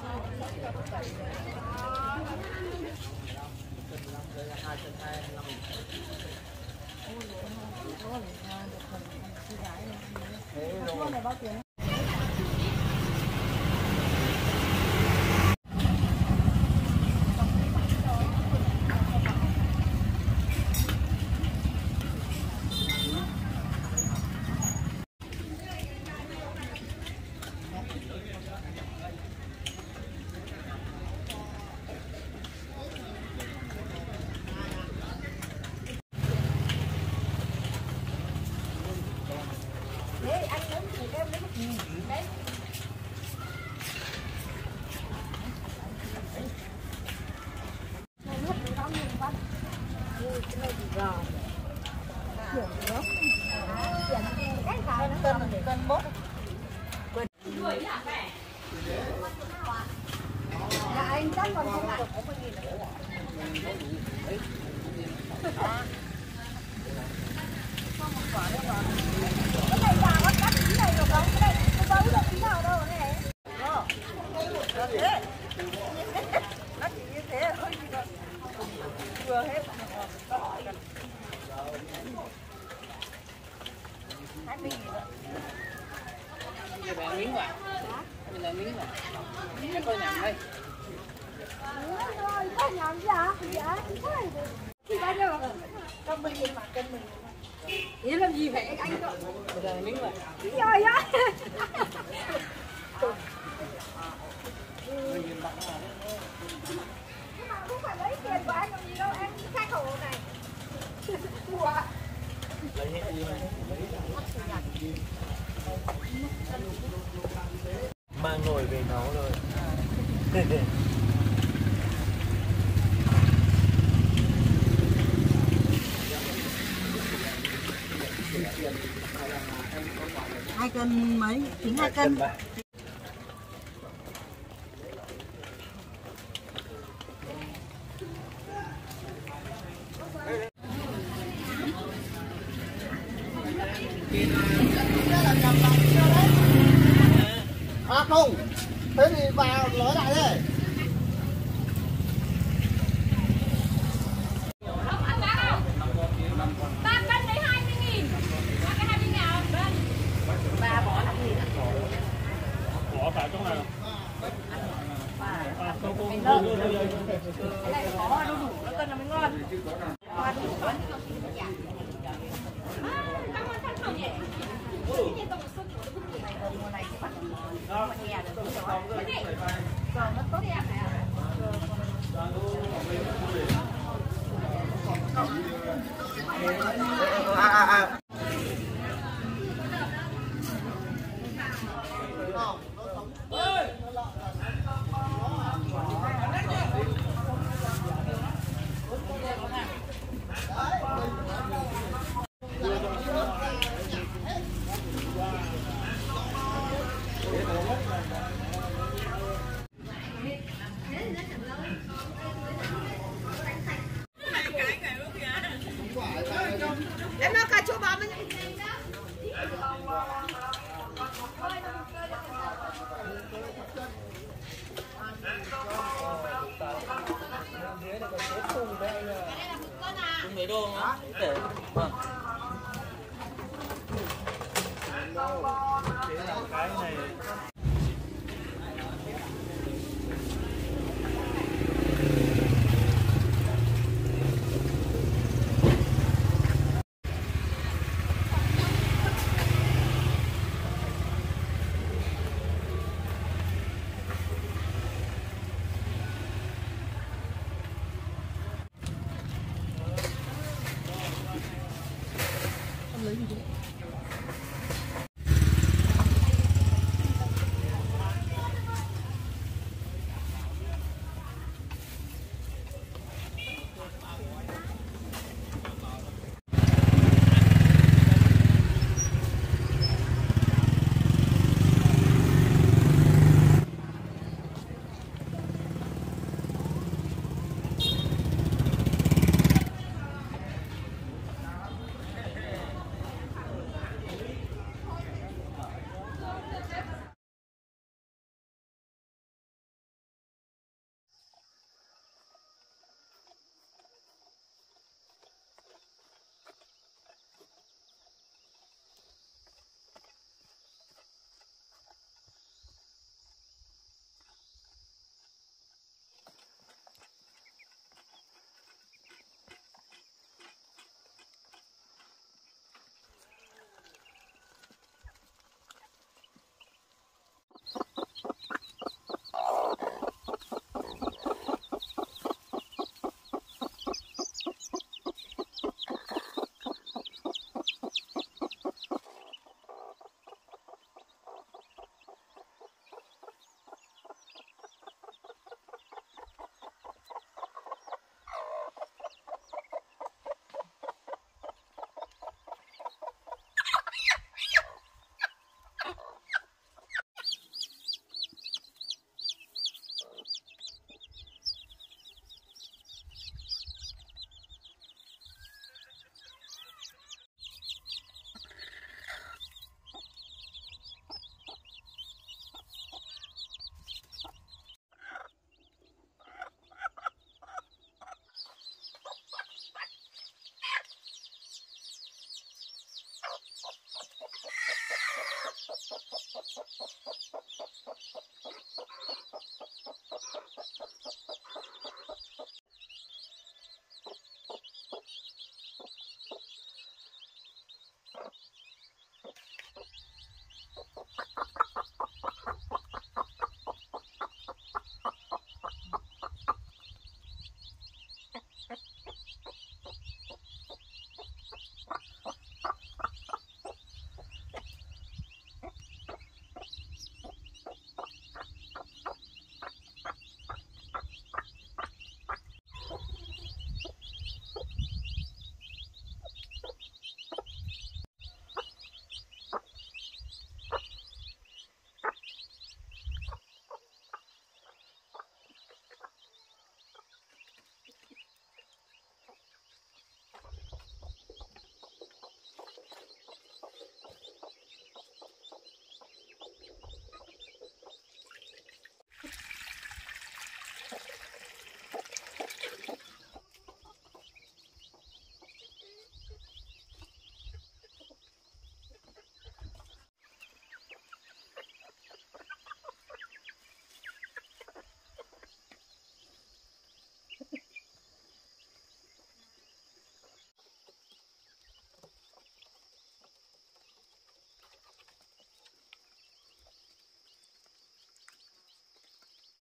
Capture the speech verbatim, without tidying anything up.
này bao tiền? Đấy, anh muốn thì em lấy một nghìn. Đấy. Này hết được bao nhiêu con? Ui, cái này thì giò. Chuyển nước. Chuyển cái này nó cân cân bốt. Quên. Đuổi hả mẹ? Dạ anh chắc còn không được có một nghìn nữa. Không một quả đâu mà. Cái này già con cắt tí này được không? Cái này không bấu được tí nào đâu này. Đó. Thế. Nó chỉ như thế thôi. Vừa hết. hai mươi nghìn nữa. Bây giờ miếng vào. Bây giờ miếng vào. Cho tôi nhầm đây. Rồi, có nhầm gì hả? Dạ. Thì bao nhiêu rồi? Cân mình mà cân mình. Ý làm gì vậy anh cậu? Bây giờ miếng vào. Rồi á. Nhưng mà không phải lấy tiền của anh làm gì đâu, em khai khẩu này. Ủa? Lấy hết đi này. Mang nồi về nấu rồi. Hai cân mấy? Tính hai cân. À không, thế thì vào nói lại đây. Ba cân đấy hai mươi nghìn. Ba cái hai mươi nào? Ba bỏ năm nghìn. Bỏ cả trong này. Cái này có đu đủ nó cân là mới ngon. Hoa đu đủ vẫn. Cảm ơn thân hồng nhỉ. Cái gì tổng số của cái này gần mùa này thì bắt mà nhà được rồi. Cái này còn nó tốt đẹp này à. À à à. Em nói cà chua bò với Mấy đô không? Để. Vâng.